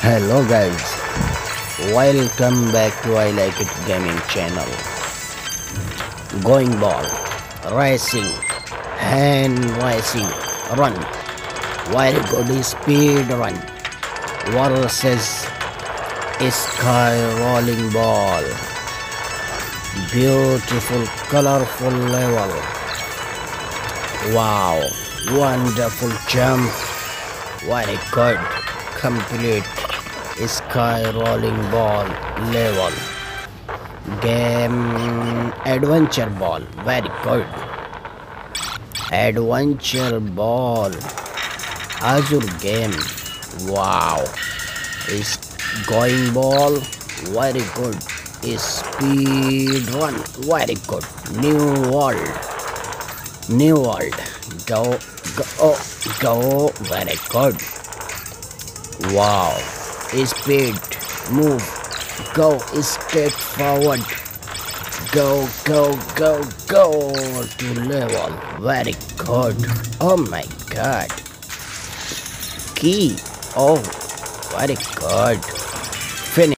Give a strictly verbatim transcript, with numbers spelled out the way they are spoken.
Hello guys, welcome back to I Like It Gaming channel. Going ball, racing, hand racing, run, very good speed run versus sky rolling ball. Beautiful colorful level. Wow, wonderful jump, very good, complete sky rolling ball level. Game adventure ball, very good. Adventure ball, Azure game. Wow, is going ball, very good. Speed run, very good. New world, new world. Go, go, go, very good. Wow, speed, move, go straight forward, go, go, go, go to level, very good. Oh my god, key, oh, very good. Finish.